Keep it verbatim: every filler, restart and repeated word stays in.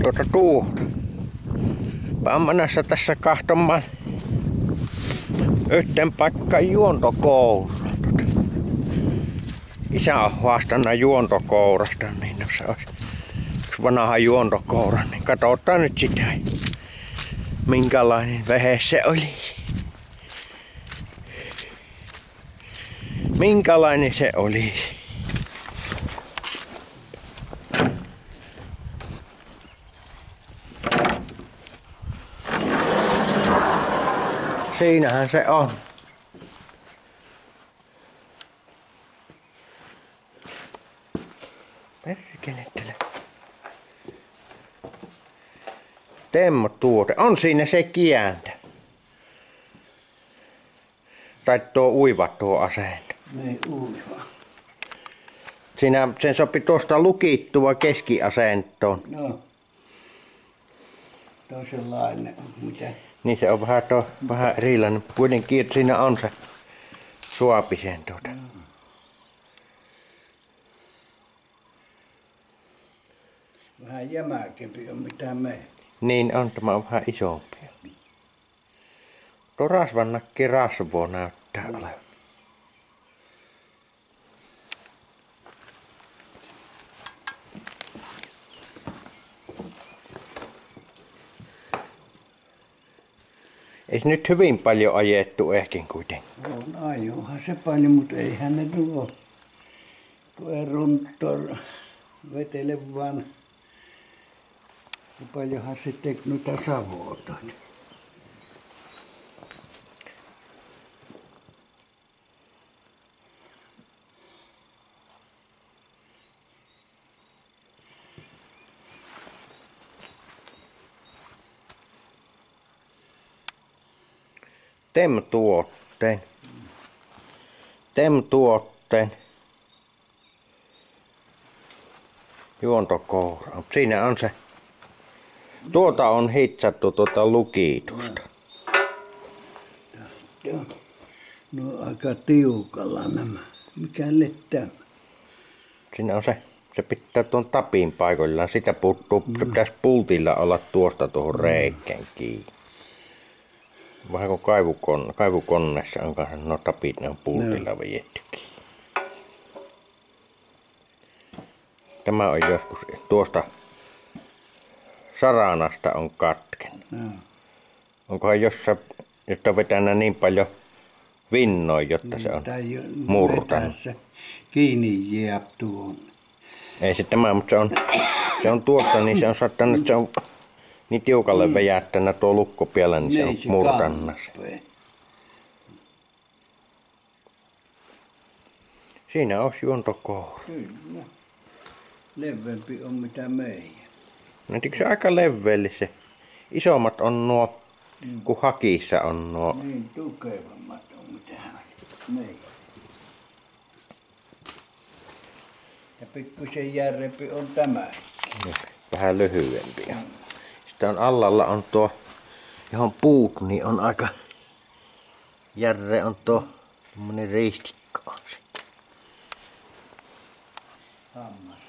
tuota tuuta. Mä oon menossa tässä kahtomaan yhteen paikkaan juontokoulussa. Isä on haastanut juontokourasta, niin se olisi vanha juontokoura. Niin katsotaan nyt sitä, minkälainen vehe se oli. Minkälainen se oli. Siinähän se on. Perkelettele. Temmo tuote. On siinä se kiäntä. Tai tuo uiva tuo asento. Ei uiva. Siinä sen sopi tuosta lukittua keskiasentoon. No. Toisenlainen. Mitä? Niin se on vähän, tuo, vähän erilainen. Kuitenkin siinä on se suopisen tuota. No. Vähän jämäkempi on mitä me. Niin on, tämä on vähän isompi. Tuo rasvannakki rasvoo näyttää no. olevan. Eikö nyt hyvin paljon ajettu ehkin kuitenkaan? On ajohan se pani, mutta eihän ne tuo, tuo runtor vetele vaan. Paljonhan se teki noita savoota. Tem-tuotteen. Tem-tuotteen. Juontokoura. Siinä on se. Tuota on hitsattu tuota lukitusta. Joo. No aika tiukalla nämä. Mikäli tämä? Siinä on se. Se pitää tuon tapin paikoillaan. Sitä puuttuu. Se pitäisi pultilla olla tuosta tuohon reikään kiinni. Vähän kuin kaivukon, kaivukonneessa on kanssa no tapit, ne on pultilla no. vejettykin. Tämä on joskus tuosta saranasta on katkenut. No. Onkohan jossain, jotta vetänyt niin paljon vinnoin, jotta no, se on murtanut. Kiinni jää tuon. Ei se tämä, mutta se on, se on tuosta, niin se on saattanut, se on niin tiukalle mm. vejättänyt tuo lukko pielä, niin, niin se on murtanut. Siinä olisi juontokoura. Kyllä. Leveämpi on mitä meidän. No se aika leveäli se. Isommat on nuo, mm. kuin hakissa on nuo. Niin tukevammat on mitä meidän. Ja pikkusen järjempi on tämä. Vähän lyhyempi. Mm. Sitten on allalla on tuo, johon puut, niin on aika järre on tuo semmonen riistikko on se. Hammas.